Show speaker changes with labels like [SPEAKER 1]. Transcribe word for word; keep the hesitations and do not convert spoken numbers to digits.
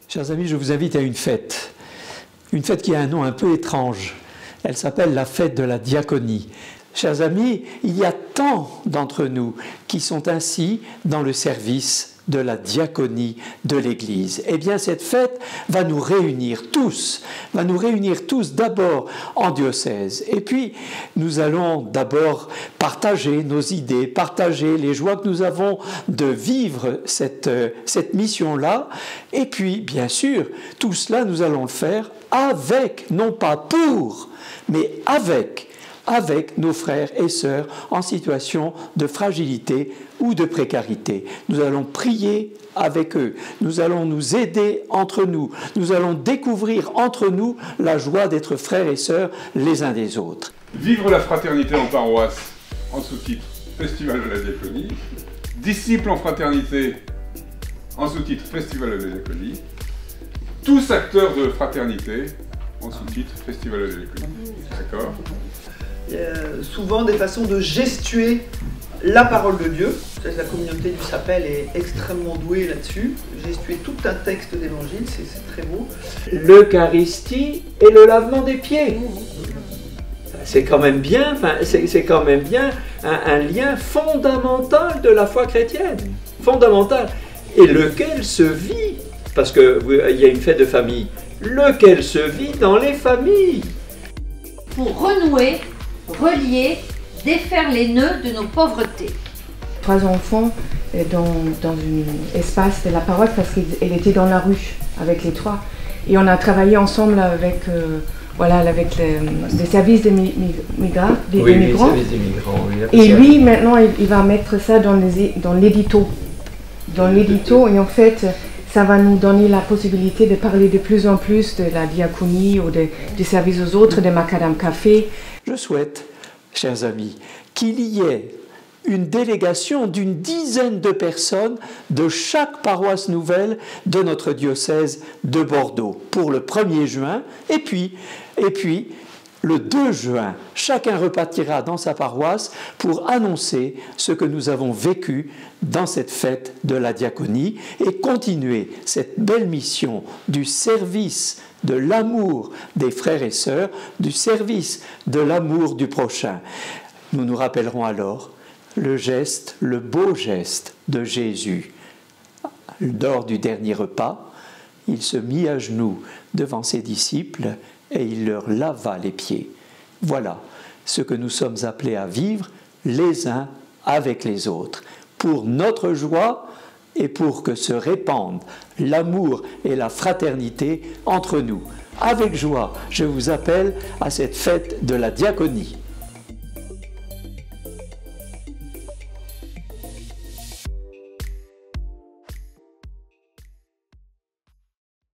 [SPEAKER 1] Chers amis, je vous invite à une fête, une fête qui a un nom un peu étrange. Elle s'appelle la fête de la diaconie. Chers amis, il y a tant d'entre nous qui sont ainsi dans le service de la diaconie de l'Église. Eh bien, cette fête va nous réunir tous, va nous réunir tous d'abord en diocèse. Et puis, nous allons d'abord partager nos idées, partager les joies que nous avons de vivre cette, cette mission-là. Et puis, bien sûr, tout cela, nous allons le faire avec, non pas pour, mais avec, avec nos frères et sœurs en situation de fragilité ou de précarité. Nous allons prier avec eux, nous allons nous aider entre nous, nous allons découvrir entre nous la joie d'être frères et sœurs les uns des autres.
[SPEAKER 2] Vivre la fraternité en paroisse, en sous-titre Festival de la diaconie. Disciples en fraternité, en sous-titre Festival de la diaconie. Tous acteurs de fraternité, en sous-titre Festival de la diaconie. D'accord ?
[SPEAKER 3] Euh, souvent des façons de gestuer la parole de Dieu. La communauté du Sapel est extrêmement douée là-dessus. Gestuer tout un texte d'évangile, c'est très beau.
[SPEAKER 1] L'Eucharistie et le lavement des pieds. C'est quand même bien, enfin, c'est quand même bien un, un lien fondamental de la foi chrétienne. Fondamental. Et lequel se vit, parce qu'il y a une fête de famille, lequel se vit dans les familles.
[SPEAKER 4] Pour renouer, relier, défaire les nœuds de nos pauvretés.
[SPEAKER 5] Trois enfants dans, dans un espace de la paroisse parce qu'elle était dans la rue avec les trois. Et on a travaillé ensemble avec, euh, voilà, avec les, les services des, mi, migra, des
[SPEAKER 1] oui,
[SPEAKER 5] migrants.
[SPEAKER 1] Les services des migrants oui,
[SPEAKER 5] et lui, maintenant, il, il va mettre ça dans l'édito. Dans l'édito, et en fait, ça va nous donner la possibilité de parler de plus en plus de la diaconie ou de, des services aux autres, de Macadam Café.
[SPEAKER 1] Je souhaite, chers amis, qu'il y ait une délégation d'une dizaine de personnes de chaque paroisse nouvelle de notre diocèse de Bordeaux pour le premier juin. Et puis, et puis le deux juin, chacun repartira dans sa paroisse pour annoncer ce que nous avons vécu dans cette fête de la diaconie et continuer cette belle mission du service de l'amour des frères et sœurs, du service de l'amour du prochain. Nous nous rappellerons alors le geste, le beau geste de Jésus. Lors du dernier repas, il se mit à genoux devant ses disciples et il leur lava les pieds. Voilà ce que nous sommes appelés à vivre les uns avec les autres, pour notre joie et pour que se répandent l'amour et la fraternité entre nous. Avec joie, je vous appelle à cette fête de la diaconie.